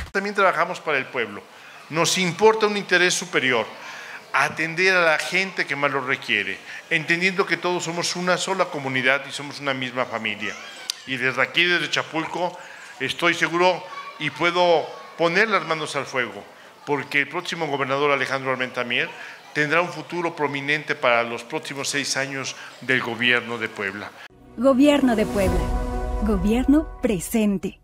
También trabajamos para el pueblo. Nos importa un interés superior, atender a la gente que más lo requiere, entendiendo que todos somos una sola comunidad y somos una misma familia. Y desde aquí, desde Chapulco, estoy seguro y puedo poner las manos al fuego, porque el próximo gobernador Alejandro Armenta Mier tendrá un futuro prominente para los próximos 6 años del gobierno de Puebla. Gobierno de Puebla. Gobierno presente.